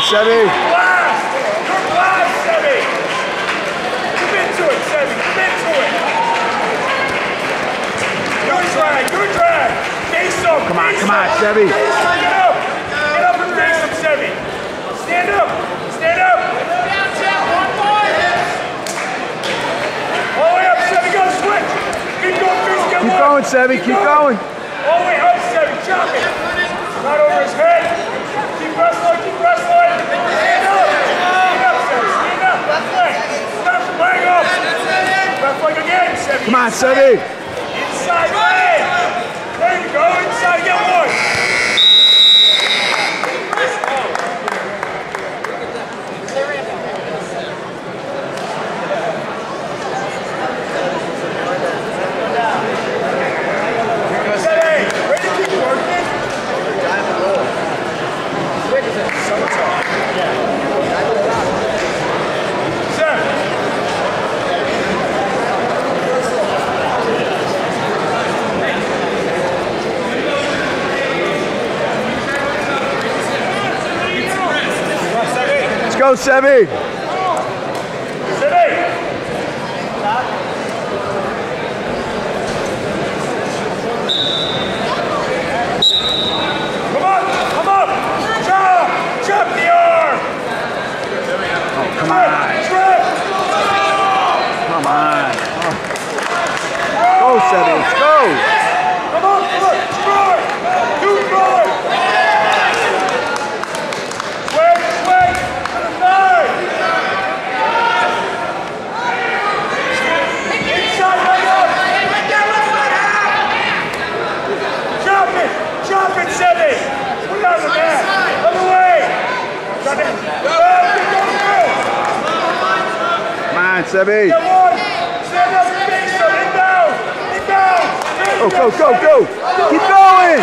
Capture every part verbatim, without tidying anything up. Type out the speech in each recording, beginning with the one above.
Sevy. Blast! You're blast, Sevy! Come into it, Sevy. Come into it. Good drag. Good drag. Face up. Come on, face come on, up. Sevy. Get up. Get up and face him, Sevy. Stand up. Stand up. Down, Jeff. One more. All the way up, Sevy. Go switch. Keep going, face. Get Keep one. going, Sevy. Keep going. All the way up, Sevy. Chop it. Not over his head. Keep wrestling. Keep wrestling. Stand up. Stand up, Sevy. Stand up. Left leg. Stop the leg up. Left leg again, Sevy. Come on, Sevy. Inside leg. There you go. Inside. Get one. Go, Sevy. Sevy. Come on, come on. Chop, chop the arm. Oh, come on. Trip. Come on. Oh. Go, Sevy. Let's go. Come on, come on. Strike. Two strike. Swing, swing. To the side. Inside, leg up. Chop it. Chop it, Sevy. Put it on the mat. Other way. Chop it. Well, get down the field. Come on, Sevy. Get one. Stand up and face him. Get down. Get down. Go, go, go, go. Keep going.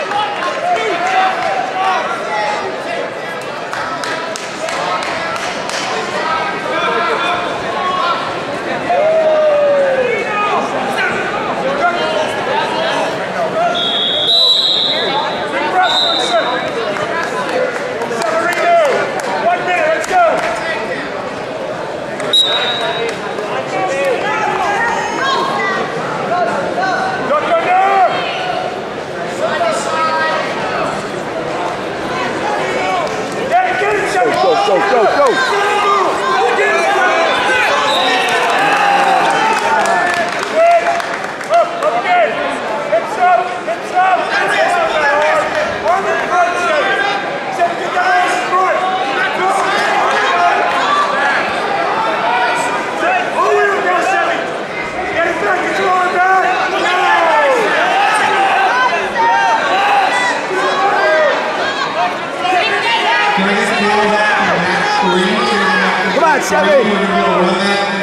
One minute, let's go. Go, go, go. Get it, get it, Sevy. Go, go, go, go. Get it, Sevy. Good. Up, up again. Hips up, hips up. Hips up, that arm. Arm in front, Sevy. Sevy, get that arm in front. All the way up now, Sevy. Get it back, get your arm back. Come on, Sevy.